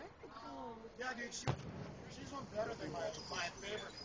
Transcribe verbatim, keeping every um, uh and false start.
Yeah, dude, she, she's one better than my, my favorite